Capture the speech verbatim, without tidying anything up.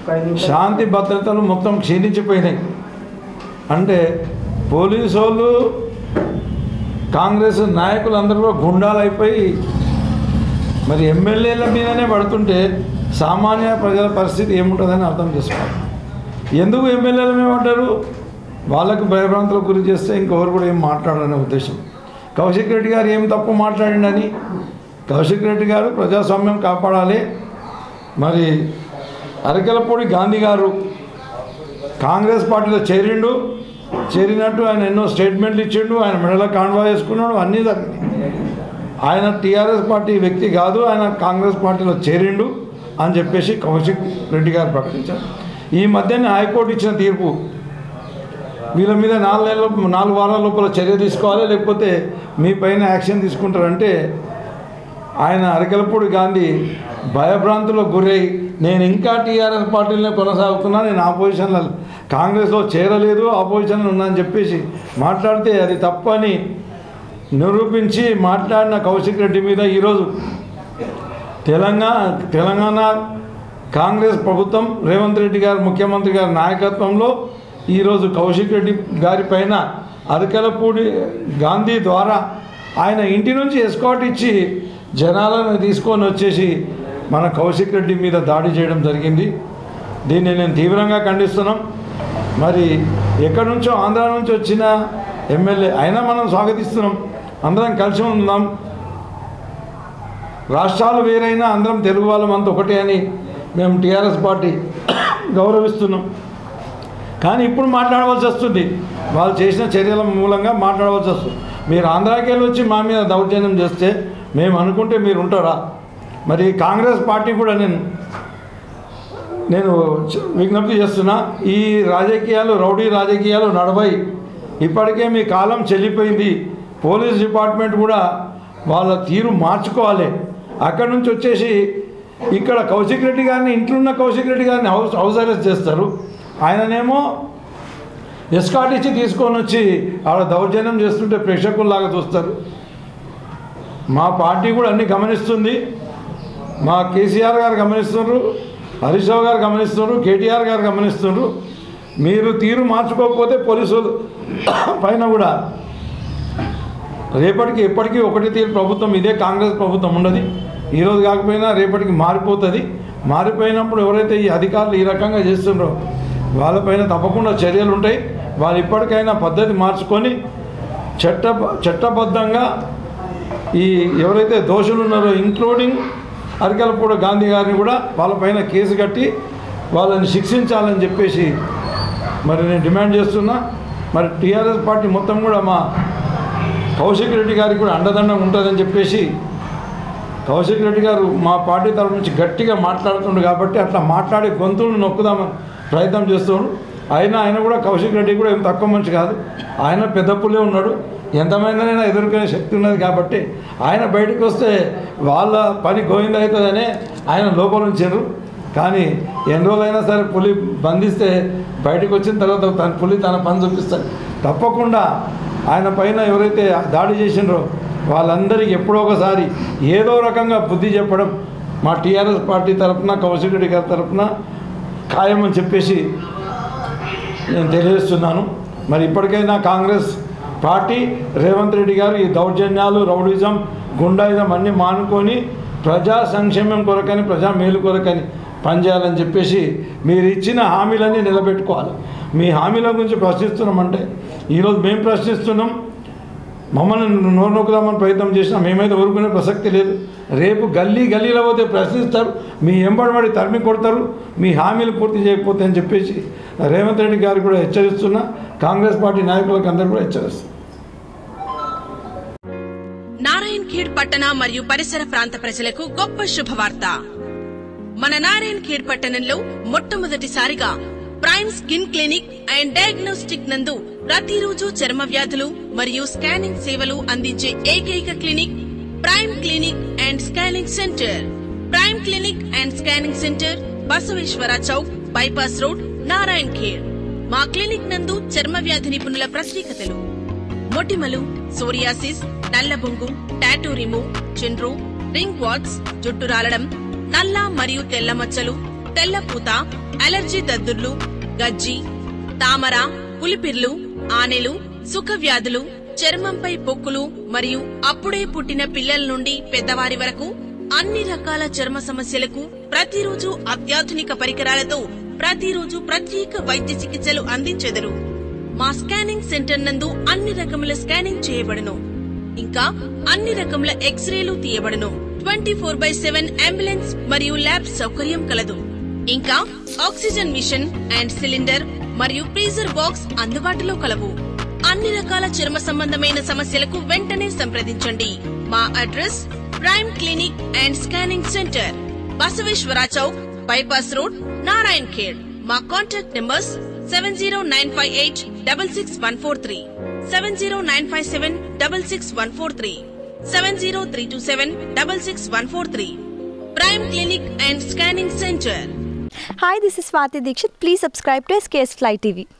శాంతి భద్రతలు మొత్తం క్షీణించిపోయినాయి. అంటే పోలీసు వాళ్ళు కాంగ్రెస్ నాయకులందరూ కూడా గుండాలైపోయి మరి ఎమ్మెల్యేల మీదనే పడుతుంటే సామాన్య ప్రజల పరిస్థితి ఏముంటుందని అర్థం చేసుకోవాలి. ఎందుకు ఎమ్మెల్యేల మీద పడ్డారు? వాళ్ళకు భయభ్రాంతులకు గురి చేస్తే ఇంకెవరు కూడా ఏం మాట్లాడాలనే ఉద్దేశం. కౌశిక్ రెడ్డి గారు ఏం తప్పు మాట్లాడిండని. కౌశిక్ రెడ్డి గారు ప్రజాస్వామ్యం కాపాడాలి. మరి అరకెలపూడి గాంధీ గారు కాంగ్రెస్ పార్టీలో చేరిండు, చేరినట్టు ఆయన ఎన్నో స్టేట్మెంట్లు ఇచ్చిండు, ఆయన మెడలో కాండ్వా వేసుకున్నాడు, అన్నీ జరిగింది. ఆయన టీఆర్ఎస్ పార్టీ వ్యక్తి కాదు, ఆయన కాంగ్రెస్ పార్టీలో చేరిండు అని చెప్పేసి కౌశిక్ రెడ్డి గారు ప్రకటించారు. ఈ మధ్యనే హైకోర్టు ఇచ్చిన తీర్పు, వీళ్ళ మీద నాలుగు నెలల నాలుగు వారాల లోపల చర్య తీసుకోవాలి, లేకపోతే మీ పైన యాక్షన్ తీసుకుంటారంటే ఆయన అరకెలపూడి గాంధీ భయభ్రాంతులకు గురై నేను ఇంకా టీఆర్ఎస్ పార్టీలోనే కొనసాగుతున్నా, నేను ఆపోజిషన్లో కాంగ్రెస్లో చేరలేదు, ఆపోజిషన్లో ఉన్నా అని చెప్పేసి మాట్లాడితే అది తప్పని నిరూపించి మాట్లాడిన కౌశిక్ రెడ్డి మీద ఈరోజు తెలంగాణ తెలంగాణ కాంగ్రెస్ ప్రభుత్వం రేవంత్ రెడ్డి గారు ముఖ్యమంత్రి గారి నాయకత్వంలో ఈరోజు కౌశిక్ రెడ్డి గారి పైన అరకెలపూడి గాంధీ ద్వారా ఆయన ఇంటి నుంచి ఎస్కాట్ ఇచ్చి జనాలను తీసుకొని వచ్చేసి మన కౌశిక్ రెడ్డి మీద దాడి చేయడం జరిగింది. దీన్ని నేను తీవ్రంగా ఖండిస్తున్నాం. మరి ఎక్కడి నుంచో ఆంధ్ర నుంచి వచ్చిన ఎమ్మెల్యే అయినా మనం స్వాగతిస్తున్నాం, అందరం కలిసి ఉందాం, రాష్ట్రాలు వేరైనా అందరం తెలుగు వాళ్ళం అంత ఒకటే అని మేము టీఆర్ఎస్ పార్టీ గౌరవిస్తున్నాం. కానీ ఇప్పుడు మాట్లాడవలసి వస్తుంది, వాళ్ళు చేసిన చర్యల మూలంగా మాట్లాడవలసి వస్తుంది. మీరు ఆంధ్రాకి వెళ్ళి వచ్చి మా మీద దౌర్జన్యం చేస్తే మేము అనుకుంటే మీరు ఉంటారా? మరి కాంగ్రెస్ పార్టీ కూడా నేను నేను విజ్ఞప్తి చేస్తున్నా, ఈ రాజకీయాలు రౌడీ రాజకీయాలు నడవై, ఇప్పటికే మీ కాలం చెల్లిపోయింది. పోలీస్ డిపార్ట్మెంట్ కూడా వాళ్ళ తీరు మార్చుకోవాలి. అక్కడి నుంచి వచ్చేసి ఇక్కడ కౌశిక్ రెడ్డి గారిని, ఇంట్లో ఉన్న కౌశిక్ రెడ్డి గారిని హౌస్ హౌస్ అరెస్ట్ చేస్తారు, ఆయననేమో ఎస్కాట్ ఇచ్చి తీసుకొని వచ్చి ఆడ దౌర్జన్యం చేస్తుంటే ప్రేక్షకుల్లాగా చూస్తారు. మా పార్టీ కూడా అన్నీ గమనిస్తుంది, మా కేసీఆర్ గారు గమనిస్తున్నారు, హరీష్ రావు గారు గమనిస్తున్నారు, కేటీఆర్ గారు గమనిస్తున్నారు. మీరు తీరు మార్చుకోకపోతే పోలీసులు పైన కూడా రేపటికి ఎప్పటికీ ఒకటి తీరు ప్రభుత్వం, ఇదే కాంగ్రెస్ ప్రభుత్వం ఉండదు. ఈరోజు కాకపోయినా రేపటికి మారిపోతుంది. మారిపోయినప్పుడు ఎవరైతే ఈ అధికారులు ఈ రకంగా చేస్తున్నారో వాళ్ళపైన తప్పకుండా చర్యలు ఉంటాయి. వాళ్ళు ఇప్పటికైనా పద్ధతి మార్చుకొని చట్ట చట్టబద్ధంగా ఈ ఎవరైతే దోషులు ఉన్నారో ఇంక్లూడింగ్ అరకెలపూడి గాంధీ గారిని కూడా వాళ్ళపైన కేసు కట్టి వాళ్ళని శిక్షించాలని చెప్పేసి మరి నేను డిమాండ్ చేస్తున్నా. మరి టీఆర్ఎస్ పార్టీ మొత్తం కూడా మా కౌశిక్ రెడ్డి గారికి కూడా అండదండం ఉంటుందని చెప్పేసి, కౌశిక్ రెడ్డి గారు మా పార్టీ తరఫు నుంచి గట్టిగా మాట్లాడుతుండ్రు కాబట్టి అట్లా మాట్లాడి గొంతులను నొక్కుదామని ప్రయత్నం చేస్తున్నాడు. అయినా ఆయన కూడా కౌశిక్ రెడ్డి కూడా ఏం తక్కువ మనిషి కాదు, ఆయన పెద్ద పుల్లే ఉన్నాడు, ఎంతమందినైనా ఎదుర్కొనే శక్తి ఉన్నది. కాబట్టి ఆయన బయటకు వస్తే వాళ్ళ పని గోవింద అవుతుందనే ఆయన లోపల ఉంచారు. కానీ ఎన్ని రోజులైనా సరే పులి బంధిస్తే బయటకు వచ్చిన తర్వాత తన పులి తన పని చూపిస్తాడు. తప్పకుండా ఆయన పైన ఎవరైతే దాడి చేసినారో వాళ్ళందరికీ ఎప్పుడో ఒకసారి ఏదో రకంగా బుద్ధి చెప్పడం మా టీఆర్ఎస్ పార్టీ తరఫున కౌశిక్ రెడ్డి గారి తరఫున ఖాయమని చెప్పేసి నేను తెలియజేస్తున్నాను. మరి ఇప్పటికైనా కాంగ్రెస్ పార్టీ రేవంత్ రెడ్డి గారు ఈ దౌర్జన్యాలు, రౌడిజం, గుండాయిజం అన్నీ మానుకొని ప్రజా సంక్షేమం కొరకని, ప్రజా మేలు కొరకని పనిచేయాలని చెప్పేసి మీరు ఇచ్చిన హామీలన్నీ నిలబెట్టుకోవాలి. మీ హామీల గురించి ప్రశ్నిస్తున్నామంటే ఈరోజు మేము ప్రశ్నిస్తున్నాం, మమ్మల్ని నోరు నొక్కుదామని ప్రయత్నం చేసినా మేమైతే ఊరుకునే ప్రసక్తి లేదు. రేపు గల్లీ గల్లీలో పోతే ప్రశ్నిస్తారు, మీ ఎంబడబడి తరిమి కొడతారు, మీ హామీలు పూర్తి చేయకపోతే అని చెప్పేసి రేవంత్ రెడ్డి గారు కూడా హెచ్చరిస్తున్నా, కాంగ్రెస్ పార్టీ నాయకులకు అందరూ కూడా హెచ్చరిస్తున్నారు. నారాయణ్ ఖేడ్ పట్టణ మరియు పరిసర ప్రాంత ప్రజలకు గొప్ప శుభవార్త. మన నారాయణ్ ఖేడ్ పట్టణంలో మొట్టమొదటిసారిగా prime skin clinic and diagnostic నందు ప్రతిరోజు చర్మ వ్యాధులు మరియు స్కానింగ్ సేవలు అందించే ఏకైక clinic prime clinic and scanning centre. Prime clinic and scanning centre, Basaveshwar Chowk, bypass road, Narayan Khed. మా క్లినిక్ నందు చర్మ వ్యాధి నిపుణుల ప్రత్యేకతలు: మొటిమలు, సోరియాసిస్, నల్లబొంగు, టాటూ రిమూవ్, చిండ్రు, రింగ్ వాట్స్, జుట్టు రాలడం, నల్ల మరియు తెల్ల మచ్చలు, తెల్లపూత, అలర్జీ దద్దుర్లు, గజ్జి, తామర, పులిపిర్లు, ఆనెలు, సుఖ వ్యాధులు, చర్మంపై పొక్కులు మరియు అప్పుడే పుట్టిన పిల్లల నుండి పెద్దవారి వరకు అన్ని రకాల చర్మ సమస్యలకు ప్రతిరోజు అత్యాధునిక పరికరాలతో ప్రతిరోజు ప్రత్యేక వైద్య చికిత్సలు అందించెదరు. మా స్కానింగ్ సెంటర్ నందు అన్ని రకముల స్కానింగ్ చేయబడును. ఇంకా అన్ని రకముల ఎక్స్రేలు తీయబడును. Twenty four by seven ambulance మరియు ల్యాబ్ సౌకర్యం కలదు. ఇంకా ఆక్సిజన్ మిషన్ అండ్ సిలిండర్ మరియు ఫ్రీజర్ బాక్స్ అందుబాటులో కలవు. అన్ని రకాల చర్మ సంబంధమైన సమస్యలకు వెంటనే సంప్రదించండి. మా address prime clinic and scanning centre, Basaveshwar Chowk, bypass road, Narayan Khed. మా contact numbers seven zero nine five eight double six one four three, seven zero nine five seven double six one four three, seven zero three two seven double six one four three. Prime clinic and scanning centre. Hi, this is Swati Dikshit. Please subscribe to S K S Fly T V.